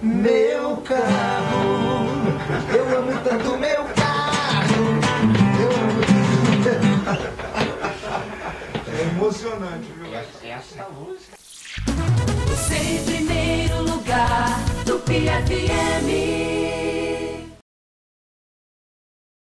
meu carro. Eu amo tanto meu carro. Eu amo tanto. É emocionante, viu? Essa música. Você em primeiro lugar do PFM.